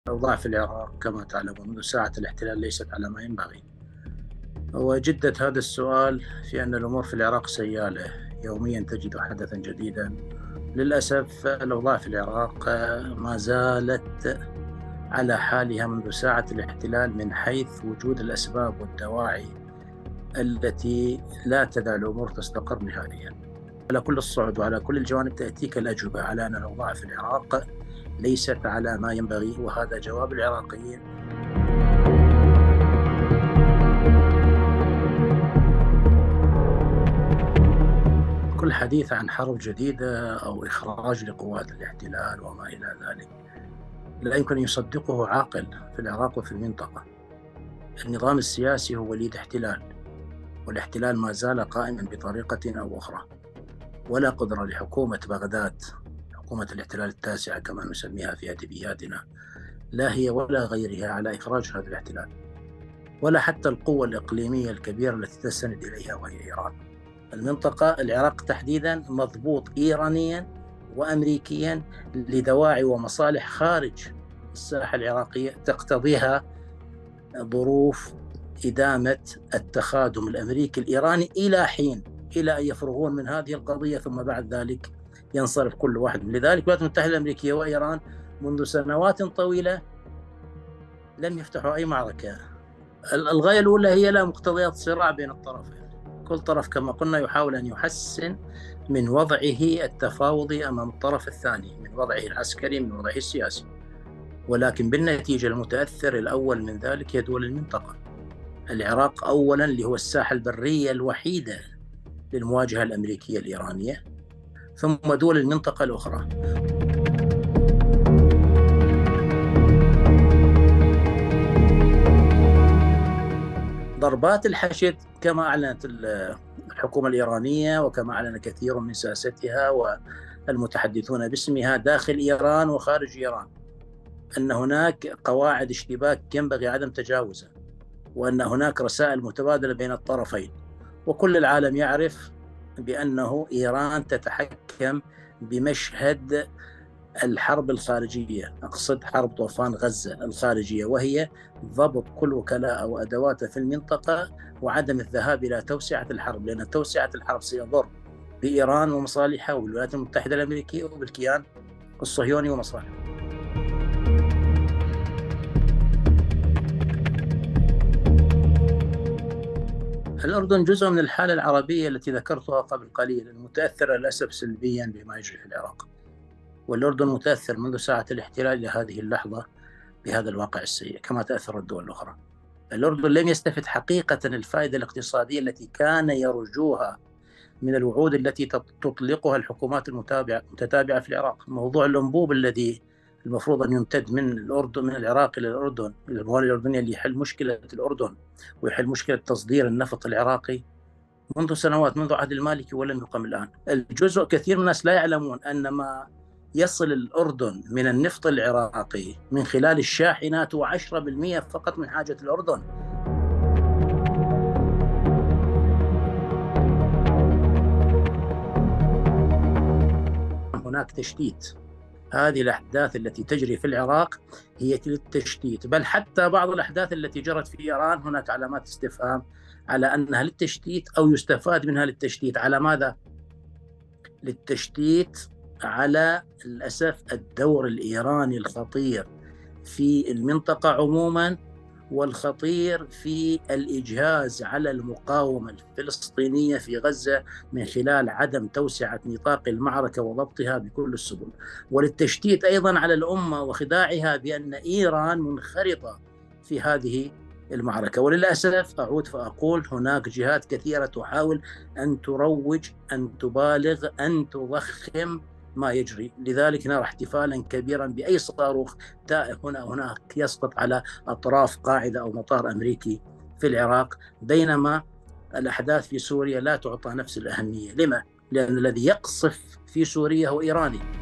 الأوضاع في العراق كما تعلمون منذ ساعة الاحتلال ليست على ما ينبغي. وجدة هذا السؤال في أن الأمور في العراق سيالة، يوميا تجد حدثا جديدا. للأسف الأوضاع في العراق ما زالت على حالها منذ ساعة الاحتلال من حيث وجود الأسباب والدواعي التي لا تدع الأمور تستقر نهائيا. على كل الصعد وعلى كل الجوانب تأتيك الأجوبة على أن الأوضاع في العراق ليست على ما ينبغي، وهذا جواب العراقيين. كل حديث عن حرب جديدة أو إخراج لقوات الاحتلال وما إلى ذلك لا يمكن أن يصدقه عاقل في العراق وفي المنطقة. النظام السياسي هو وليد احتلال، والاحتلال ما زال قائما بطريقة أو أخرى، ولا قدرة لحكومة بغداد، حكومة الاحتلال التاسعة كما نسميها في أدبياتنا، لا هي ولا غيرها على إخراج هذا الاحتلال، ولا حتى القوة الإقليمية الكبيرة التي تستند إليها وهي إيران. المنطقة العراق تحديدا مضبوط إيرانيا وأمريكيا لدواعي ومصالح خارج الساحة العراقية تقتضيها ظروف إدامة التخادم الأمريكي الإيراني إلى حين، إلى أن يفرغون من هذه القضية، ثم بعد ذلك ينصرف كل واحد. لذلك الولايات المتحدة الأمريكية وإيران منذ سنوات طويلة لم يفتحوا أي معركة. الغاية الأولى هي لا مقتضيات صراع بين الطرفين، كل طرف كما قلنا يحاول أن يحسن من وضعه التفاوضي أمام الطرف الثاني، من وضعه العسكري، من وضعه السياسي، ولكن بالنتيجة المتأثر الأول من ذلك هي دول المنطقة. العراق أولا اللي هو الساحة البرية الوحيدة للمواجهة الأمريكية الإيرانية، ثم دول المنطقة الأخرى. ضربات الحشد كما أعلنت الحكومة الإيرانية وكما أعلن كثير من ساستها والمتحدثون باسمها داخل إيران وخارج إيران أن هناك قواعد اشتباك ينبغي عدم تجاوزها، وأن هناك رسائل متبادلة بين الطرفين، وكل العالم يعرف بأنه إيران تتحكم بمشهد الحرب الخارجية، أقصد حرب طوفان غزة الخارجية، وهي ضبط كل وكلاء وأدواته في المنطقة وعدم الذهاب إلى توسعة الحرب، لأن توسعة الحرب سيضر بإيران ومصالحها والولايات المتحدة الأمريكية وبالكيان الصهيوني ومصالحه. الأردن جزء من الحالة العربية التي ذكرتها قبل قليل، المتأثرة للأسف سلبيا بما يجري في العراق، والأردن متأثر منذ ساعة الاحتلال إلى هذه اللحظة بهذا الواقع السيء كما تأثر الدول الأخرى. الأردن لم يستفد حقيقة الفائدة الاقتصادية التي كان يرجوها من الوعود التي تطلقها الحكومات المتتابعة في العراق. موضوع الأنبوب الذي المفروض أن يمتد من الأردن، من العراق إلى الأردن، الأموال الأردنية اللي يحل مشكلة الأردن ويحل مشكلة تصدير النفط العراقي منذ سنوات، منذ عهد المالكي، ولم يقم الآن. الجزء كثير من الناس لا يعلمون أن ما يصل الأردن من النفط العراقي من خلال الشاحنات و10% فقط من حاجة الأردن. هناك تشتيت، هذه الأحداث التي تجري في العراق هي للتشتيت، بل حتى بعض الأحداث التي جرت في إيران هناك علامات استفهام على أنها للتشتيت أو يستفاد منها للتشتيت. على ماذا؟ للتشتيت على الأسف الدور الإيراني الخطير في المنطقة عموما، والخطير في الإجهاز على المقاومة الفلسطينية في غزة من خلال عدم توسعة نطاق المعركة وضبطها بكل السبل، وللتشتيت أيضا على الأمة وخداعها بأن إيران منخرطة في هذه المعركة. وللأسف أعود فأقول هناك جهات كثيرة تحاول أن تروج، أن تبالغ، أن تضخم ما يجري. لذلك نرى احتفالا كبيرا بأي صاروخ تائه هنا وهناك يسقط على أطراف قاعدة أو مطار أمريكي في العراق، بينما الأحداث في سوريا لا تعطى نفس الأهمية. لما؟ لأن الذي يقصف في سوريا هو إيراني.